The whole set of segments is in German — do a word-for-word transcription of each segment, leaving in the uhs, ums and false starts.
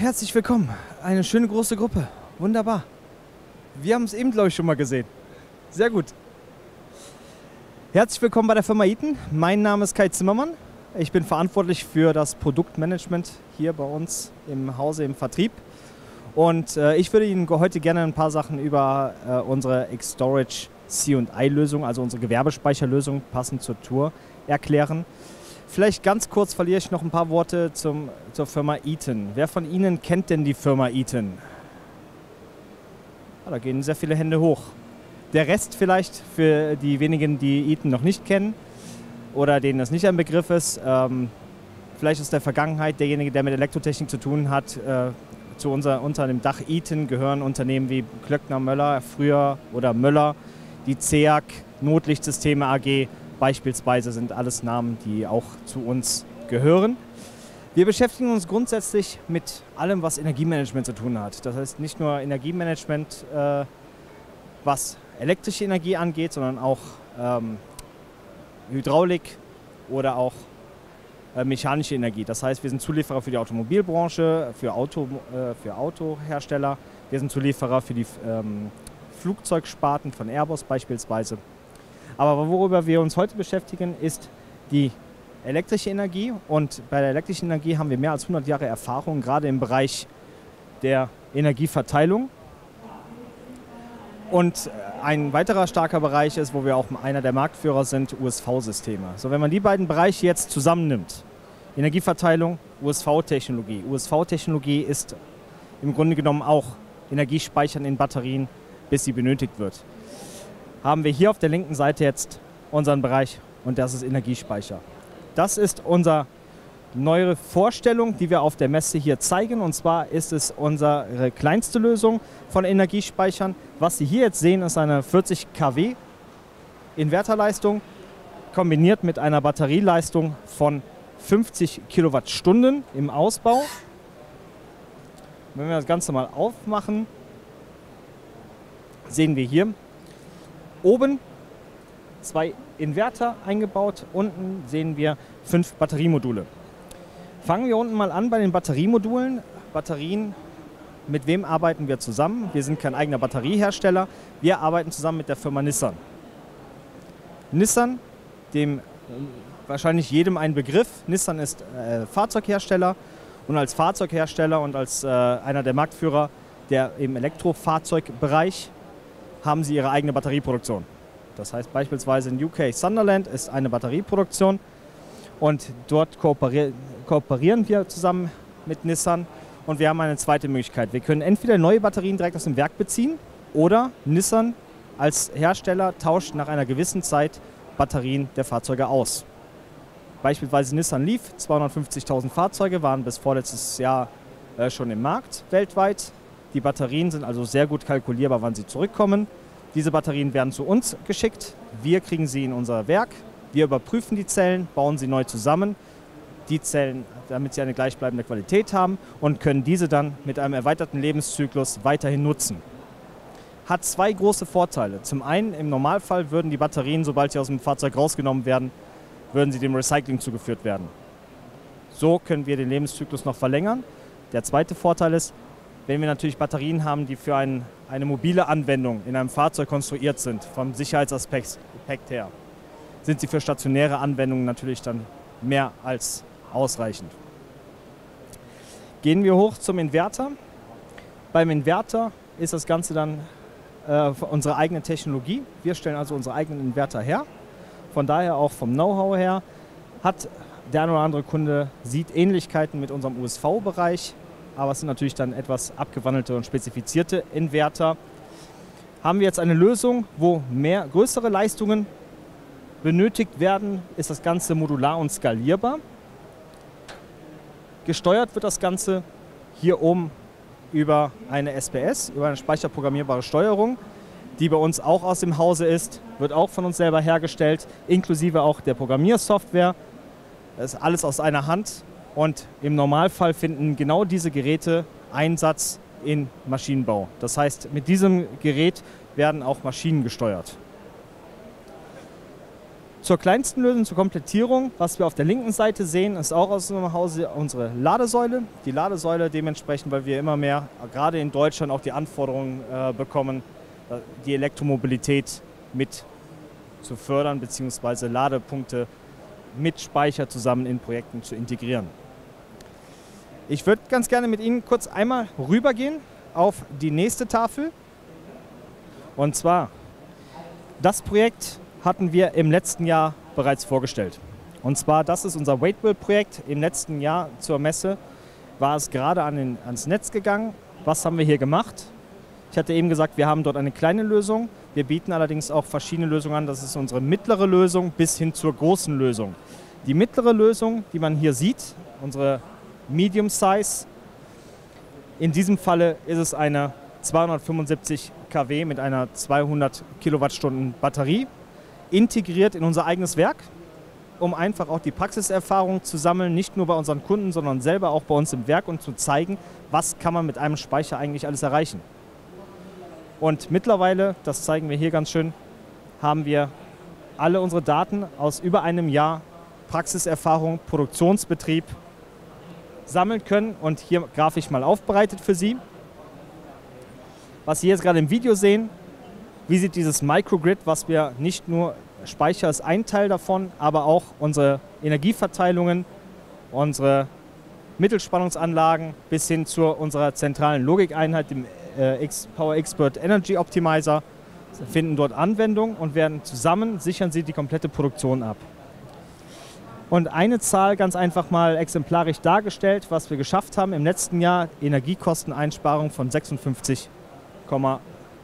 Herzlich willkommen. Eine schöne große Gruppe. Wunderbar. Wir haben es eben, glaube ich, schon mal gesehen. Sehr gut. Herzlich willkommen bei der Firma Eaton. Mein Name ist Kai Zimmermann. Ich bin verantwortlich für das Produktmanagement hier bei uns im Hause im Vertrieb. Und äh, ich würde Ihnen heute gerne ein paar Sachen über äh, unsere X-Storage C und I-Lösung, also unsere Gewerbespeicherlösung, passend zur Tour, erklären. Vielleicht ganz kurz verliere ich noch ein paar Worte zum, zur Firma Eaton. Wer von Ihnen kennt denn die Firma Eaton? Ah, da gehen sehr viele Hände hoch. Der Rest vielleicht für die wenigen, die Eaton noch nicht kennen oder denen das nicht ein Begriff ist. Ähm, vielleicht aus der Vergangenheit derjenige, der mit Elektrotechnik zu tun hat. Äh, zu unser, unter dem Dach Eaton gehören Unternehmen wie Klöckner Möller früher oder Möller, die C E A C, Notlichtsysteme A G. Beispielsweise sind alles Namen, die auch zu uns gehören. Wir beschäftigen uns grundsätzlich mit allem, was Energiemanagement zu tun hat. Das heißt nicht nur Energiemanagement, äh, was elektrische Energie angeht, sondern auch ähm, Hydraulik oder auch äh, mechanische Energie. Das heißt, wir sind Zulieferer für die Automobilbranche, für, Auto, äh, für Autohersteller. Wir sind Zulieferer für die ähm, Flugzeugsparten von Airbus beispielsweise. Aber worüber wir uns heute beschäftigen, ist die elektrische Energie. Und bei der elektrischen Energie haben wir mehr als hundert Jahre Erfahrung, gerade im Bereich der Energieverteilung. Und ein weiterer starker Bereich ist, wo wir auch einer der Marktführer sind, U S V-Systeme. So, wenn man die beiden Bereiche jetzt zusammennimmt, Energieverteilung, U S V-Technologie. U S V-Technologie ist im Grunde genommen auch Energiespeichern in Batterien, bis sie benötigt wird. Haben wir hier auf der linken Seite jetzt unseren Bereich und das ist Energiespeicher. Das ist unsere neue Vorstellung, die wir auf der Messe hier zeigen, und zwar ist es unsere kleinste Lösung von Energiespeichern. Was Sie hier jetzt sehen, ist eine vierzig Kilowatt Inverterleistung kombiniert mit einer Batterieleistung von fünfzig Kilowattstunden im Ausbau. Wenn wir das Ganze mal aufmachen, sehen wir hier oben zwei Inverter eingebaut, unten sehen wir fünf Batteriemodule. Fangen wir unten mal an bei den Batteriemodulen. Batterien, mit wem arbeiten wir zusammen? Wir sind kein eigener Batteriehersteller, wir arbeiten zusammen mit der Firma Nissan. Nissan, dem wahrscheinlich jedem ein Begriff. Nissan ist äh, Fahrzeughersteller und als Fahrzeughersteller und als äh, einer der Marktführer der, im Elektrofahrzeugbereich haben sie ihre eigene Batterieproduktion. Das heißt beispielsweise in U K Sunderland ist eine Batterieproduktion und dort kooperier kooperieren wir zusammen mit Nissan und wir haben eine zweite Möglichkeit. Wir können entweder neue Batterien direkt aus dem Werk beziehen oder Nissan als Hersteller tauscht nach einer gewissen Zeit Batterien der Fahrzeuge aus. Beispielsweise Nissan Leaf, zweihundertfünfzigtausend Fahrzeuge waren bis vorletztes Jahr äh, schon im Markt weltweit. Die Batterien sind also sehr gut kalkulierbar, wann sie zurückkommen. Diese Batterien werden zu uns geschickt. Wir kriegen sie in unser Werk. Wir überprüfen die Zellen, bauen sie neu zusammen. Die Zellen, damit sie eine gleichbleibende Qualität haben und können diese dann mit einem erweiterten Lebenszyklus weiterhin nutzen. Hat zwei große Vorteile. Zum einen, im Normalfall würden die Batterien, sobald sie aus dem Fahrzeug rausgenommen werden, würden sie dem Recycling zugeführt werden. So können wir den Lebenszyklus noch verlängern. Der zweite Vorteil ist, wenn wir natürlich Batterien haben, die für ein, eine mobile Anwendung in einem Fahrzeug konstruiert sind, vom Sicherheitsaspekt her, sind sie für stationäre Anwendungen natürlich dann mehr als ausreichend. Gehen wir hoch zum Inverter. Beim Inverter ist das Ganze dann äh, unsere eigene Technologie. Wir stellen also unsere eigenen Inverter her. Von daher auch vom Know-how her hat der eine oder andere Kunde sieht Ähnlichkeiten mit unserem U S V-Bereich. Aber es sind natürlich dann etwas abgewandelte und spezifizierte Inverter. Haben wir jetzt eine Lösung, wo mehr größere Leistungen benötigt werden, ist das Ganze modular und skalierbar. Gesteuert wird das Ganze hier oben über eine S P S, über eine speicherprogrammierbare Steuerung, die bei uns auch aus dem Hause ist, wird auch von uns selber hergestellt, inklusive auch der Programmiersoftware. Das ist alles aus einer Hand. Und im Normalfall finden genau diese Geräte Einsatz in Maschinenbau. Das heißt, mit diesem Gerät werden auch Maschinen gesteuert. Zur kleinsten Lösung, zur Komplettierung, was wir auf der linken Seite sehen, ist auch aus unserem Hause unsere Ladesäule. Die Ladesäule dementsprechend, weil wir immer mehr, gerade in Deutschland, auch die Anforderungen äh, bekommen, die Elektromobilität mit zu fördern, beziehungsweise Ladepunkte mit Speicher zusammen in Projekten zu integrieren. Ich würde ganz gerne mit Ihnen kurz einmal rübergehen auf die nächste Tafel. Und zwar, das Projekt hatten wir im letzten Jahr bereits vorgestellt. Und zwar, das ist unser Waitwheel-Projekt. Im letzten Jahr zur Messe war es gerade an den, ans Netz gegangen. Was haben wir hier gemacht? Ich hatte eben gesagt, wir haben dort eine kleine Lösung. Wir bieten allerdings auch verschiedene Lösungen an. Das ist unsere mittlere Lösung bis hin zur großen Lösung. Die mittlere Lösung, die man hier sieht, unsere Medium Size, in diesem Falle ist es eine zweihundertfünfundsiebzig Kilowatt mit einer zweihundert Kilowattstunden Batterie, integriert in unser eigenes Werk, um einfach auch die Praxiserfahrung zu sammeln, nicht nur bei unseren Kunden, sondern selber auch bei uns im Werk und zu zeigen, was kann man mit einem Speicher eigentlich alles erreichen. Und mittlerweile, das zeigen wir hier ganz schön, haben wir alle unsere Daten aus über einem Jahr Praxiserfahrung, Produktionsbetrieb sammeln können und hier grafisch mal aufbereitet für Sie. Was Sie jetzt gerade im Video sehen, wie sieht dieses Microgrid, was wir nicht nur Speicher ist ein Teil davon, aber auch unsere Energieverteilungen, unsere Mittelspannungsanlagen bis hin zu unserer zentralen Logikeinheit, dem äh, Power Expert Energy Optimizer, finden dort Anwendung und werden zusammen, sichern sie die komplette Produktion ab. Und eine Zahl ganz einfach mal exemplarisch dargestellt, was wir geschafft haben im letzten Jahr, Energiekosteneinsparung von sechsundfünfzig Komma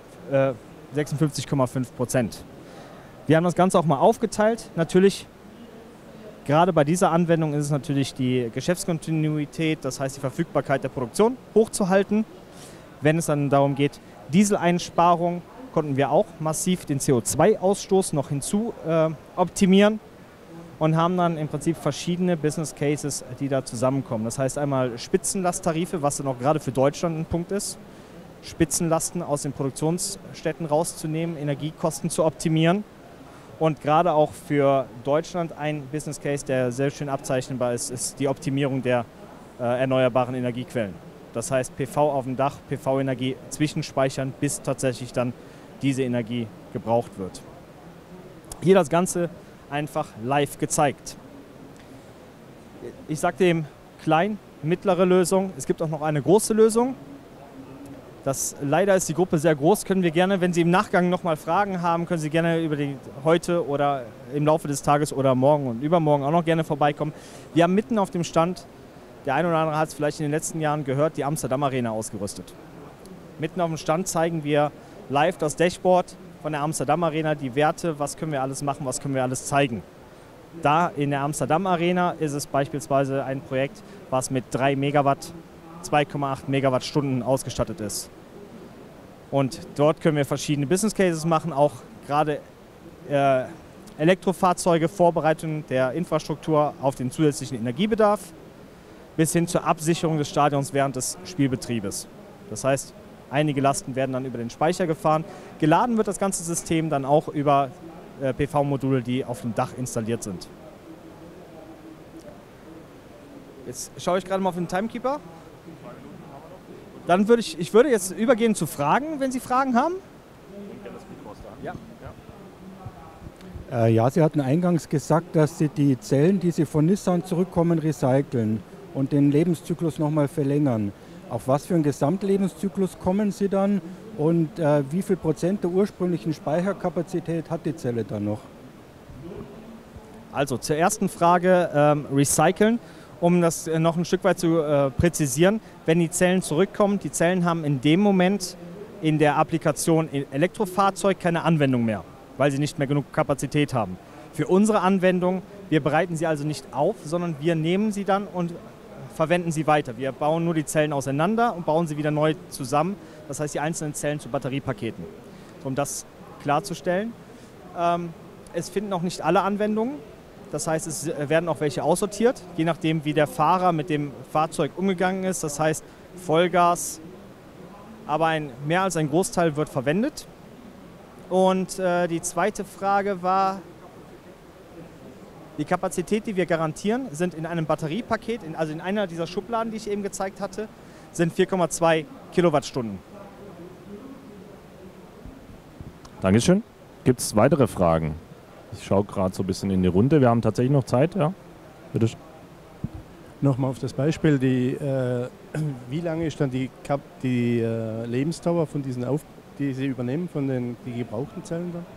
fünf Prozent. Wir haben das Ganze auch mal aufgeteilt. Natürlich, gerade bei dieser Anwendung ist es natürlich die Geschäftskontinuität, das heißt die Verfügbarkeit der Produktion, hochzuhalten. Wenn es dann darum geht, Dieseleinsparung, konnten wir auch massiv den C O zwei Ausstoß noch hinzu äh, optimieren und haben dann im Prinzip verschiedene Business Cases, die da zusammenkommen. Das heißt einmal Spitzenlasttarife, was dann auch gerade für Deutschland ein Punkt ist. Spitzenlasten aus den Produktionsstätten rauszunehmen, Energiekosten zu optimieren. Und gerade auch für Deutschland ein Business Case, der sehr schön abzeichnbar ist, ist die Optimierung der äh, erneuerbaren Energiequellen. Das heißt P V auf dem Dach, P V-Energie zwischenspeichern, bis tatsächlich dann diese Energie gebraucht wird. Hier das Ganze einfach live gezeigt. Ich sagte eben klein, mittlere Lösung. Es gibt auch noch eine große Lösung. Das, leider ist die Gruppe sehr groß, können wir gerne, wenn Sie im Nachgang nochmal Fragen haben, können Sie gerne über die heute oder im Laufe des Tages oder morgen und übermorgen auch noch gerne vorbeikommen. Wir haben mitten auf dem Stand, der eine oder andere hat es vielleicht in den letzten Jahren gehört, die Amsterdam Arena ausgerüstet. Mitten auf dem Stand zeigen wir live das Dashboard von der Amsterdam Arena, die Werte, was können wir alles machen, was können wir alles zeigen. Da in der Amsterdam Arena ist es beispielsweise ein Projekt, was mit drei Megawatt, zwei Komma acht Megawattstunden ausgestattet ist. Und dort können wir verschiedene Business Cases machen, auch gerade äh, Elektrofahrzeuge, Vorbereitung der Infrastruktur auf den zusätzlichen Energiebedarf bis hin zur Absicherung des Stadions während des Spielbetriebes. Das heißt, einige Lasten werden dann über den Speicher gefahren. Geladen wird das ganze System dann auch über äh, P V-Module, die auf dem Dach installiert sind. Jetzt schaue ich gerade mal auf den Timekeeper. Dann würde ich, ich würde jetzt übergehen zu Fragen, wenn Sie Fragen haben. Ja. Äh, ja, Sie hatten eingangs gesagt, dass Sie die Zellen, die Sie von Nissan zurückkommen, recyceln und den Lebenszyklus nochmal verlängern. Auf was für einen Gesamtlebenszyklus kommen Sie dann und äh, wie viel Prozent der ursprünglichen Speicherkapazität hat die Zelle dann noch? Also zur ersten Frage, ähm, recyceln. Um das noch ein Stück weit zu äh, präzisieren, wenn die Zellen zurückkommen, die Zellen haben in dem Moment in der Applikation Elektrofahrzeug keine Anwendung mehr, weil sie nicht mehr genug Kapazität haben. Für unsere Anwendung, wir bereiten sie also nicht auf, sondern wir nehmen sie dann und verwenden sie weiter. Wir bauen nur die Zellen auseinander und bauen sie wieder neu zusammen, das heißt die einzelnen Zellen zu Batteriepaketen. Um das klarzustellen, ähm, es finden auch nicht alle Anwendungen. Das heißt, es werden auch welche aussortiert, je nachdem, wie der Fahrer mit dem Fahrzeug umgegangen ist. Das heißt, Vollgas, aber ein, mehr als ein Großteil wird verwendet. Und äh, die zweite Frage war, Die Kapazität, die wir garantieren, sind in einem Batteriepaket, in, also in einer dieser Schubladen, die ich eben gezeigt hatte, sind vier Komma zwei Kilowattstunden. Dankeschön. Gibt es weitere Fragen? Ich schaue gerade so ein bisschen in die Runde. Wir haben tatsächlich noch Zeit, ja? Bitte schön. Nochmal auf das Beispiel, die, äh, wie lange ist dann die, Kap die äh, Lebensdauer von diesen, Auf die Sie übernehmen, von den die gebrauchten Zellen dann?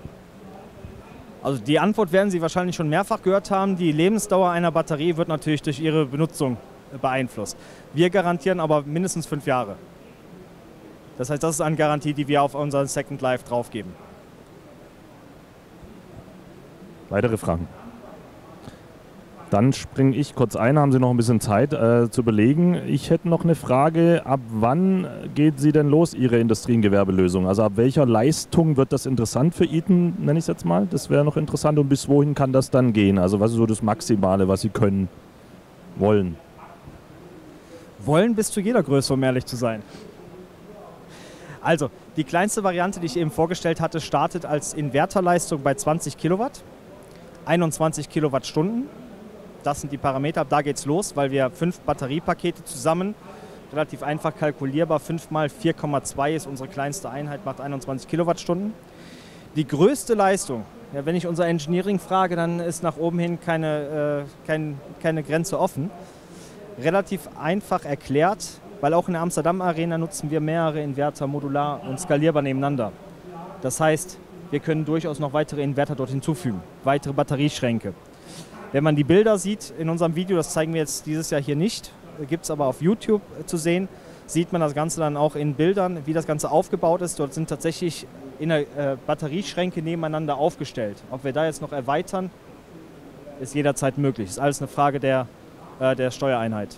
Also die Antwort werden Sie wahrscheinlich schon mehrfach gehört haben. Die Lebensdauer einer Batterie wird natürlich durch ihre Benutzung beeinflusst. Wir garantieren aber mindestens fünf Jahre. Das heißt, das ist eine Garantie, die wir auf unseren Second Life draufgeben. Weitere Fragen? Dann springe ich kurz ein, haben Sie noch ein bisschen Zeit äh, zu überlegen. Ich hätte noch eine Frage, ab wann geht sie denn los, Ihre Industrie- und Gewerbelösung? Also ab welcher Leistung wird das interessant für Eaton, nenne ich es jetzt mal? Das wäre noch interessant. Und bis wohin kann das dann gehen? Also was ist so das Maximale, was Sie können, wollen? Wollen bis zu jeder Größe, um ehrlich zu sein. Also, die kleinste Variante, die ich eben vorgestellt hatte, startet als Inverterleistung bei zwanzig Kilowatt, einundzwanzig Kilowattstunden. Das sind die Parameter, ab da geht's los, weil wir fünf Batteriepakete zusammen, relativ einfach kalkulierbar, fünf mal vier Komma zwei ist unsere kleinste Einheit, macht einundzwanzig Kilowattstunden. Die größte Leistung, ja, wenn ich unser Engineering frage, dann ist nach oben hin keine, äh, kein, keine Grenze offen. Relativ einfach erklärt, weil auch in der Amsterdam Arena nutzen wir mehrere Inverter modular und skalierbar nebeneinander. Das heißt, wir können durchaus noch weitere Inverter dort hinzufügen, weitere Batterieschränke. Wenn man die Bilder sieht in unserem Video, das zeigen wir jetzt dieses Jahr hier nicht, gibt es aber auf YouTube zu sehen, sieht man das Ganze dann auch in Bildern, wie das Ganze aufgebaut ist. Dort sind tatsächlich in der, äh, Batterieschränke nebeneinander aufgestellt. Ob wir da jetzt noch erweitern, ist jederzeit möglich. Ist alles eine Frage der, äh, der Steuereinheit.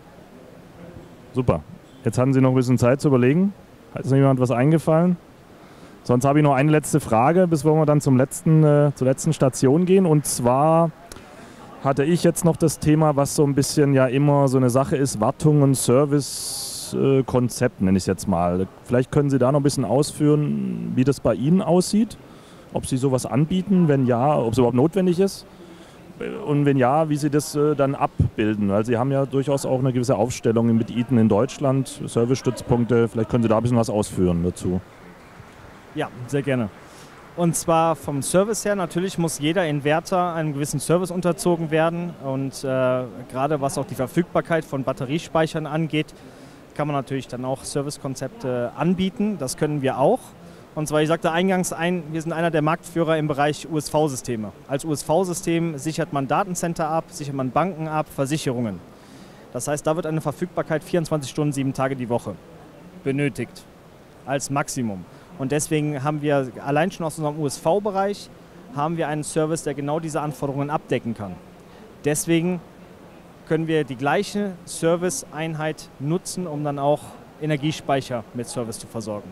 Super. Jetzt hatten Sie noch ein bisschen Zeit zu überlegen. Hat noch jemand was eingefallen? Sonst habe ich noch eine letzte Frage, bis wir dann zum letzten, äh, zur letzten Station gehen. Und zwar hatte ich jetzt noch das Thema, was so ein bisschen ja immer so eine Sache ist, Wartung und Servicekonzept, nenne ich es jetzt mal. Vielleicht können Sie da noch ein bisschen ausführen, wie das bei Ihnen aussieht, ob Sie sowas anbieten, wenn ja, ob es überhaupt notwendig ist und wenn ja, wie Sie das äh, dann abbilden. Weil Sie haben ja durchaus auch eine gewisse Aufstellung mit Eaton in Deutschland, Servicestützpunkte, vielleicht können Sie da ein bisschen was ausführen dazu. Ja, sehr gerne. Und zwar vom Service her, natürlich muss jeder Inverter einem gewissen Service unterzogen werden. Und äh, gerade was auch die Verfügbarkeit von Batteriespeichern angeht, kann man natürlich dann auch Servicekonzepte anbieten. Das können wir auch. Und zwar, ich sagte eingangs, ein, wir sind einer der Marktführer im Bereich U S V-Systeme. Als U S V-System sichert man Datencenter ab, sichert man Banken ab, Versicherungen. Das heißt, da wird eine Verfügbarkeit vierundzwanzig Stunden, sieben Tage die Woche benötigt als Maximum. Und deswegen haben wir allein schon aus unserem U S V-Bereich haben wir einen Service, der genau diese Anforderungen abdecken kann. Deswegen können wir die gleiche Service-Einheit nutzen, um dann auch Energiespeicher mit Service zu versorgen.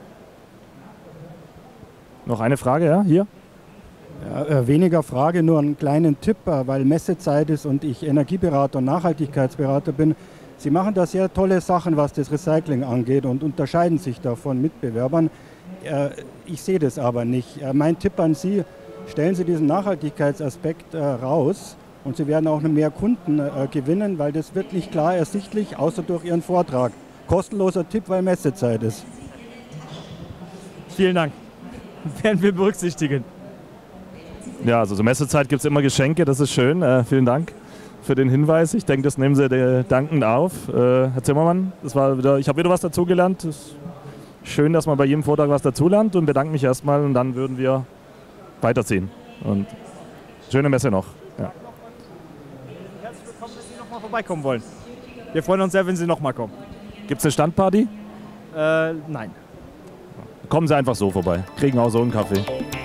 Noch eine Frage, ja? Hier? Ja, äh, weniger Frage, nur einen kleinen Tipp, äh, weil Messezeit ist und ich Energieberater und Nachhaltigkeitsberater bin. Sie machen da sehr tolle Sachen, was das Recycling angeht und unterscheiden sich da von Mitbewerbern. Äh, ich sehe das aber nicht. Äh, mein Tipp an Sie, stellen Sie diesen Nachhaltigkeitsaspekt äh, raus und Sie werden auch noch mehr Kunden äh, gewinnen, weil das wird nicht klar ersichtlich, außer durch Ihren Vortrag. Kostenloser Tipp, weil Messezeit ist. Vielen Dank. Werden wir berücksichtigen. Ja, also zur Messezeit gibt es immer Geschenke, das ist schön. Äh, vielen Dank für den Hinweis. Ich denke, das nehmen Sie äh, dankend auf. Äh, Herr Zimmermann, das war wieder, ich habe wieder was dazugelernt. Es ist schön, dass man bei jedem Vortrag was dazulernt und bedanke mich erstmal und dann würden wir weiterziehen. Und schöne Messe noch. Ja. Herzlich willkommen, dass Sie nochmal vorbeikommen wollen. Wir freuen uns sehr, wenn Sie nochmal kommen. Gibt es eine Standparty? Äh, nein. Kommen Sie einfach so vorbei. Kriegen auch so einen Kaffee.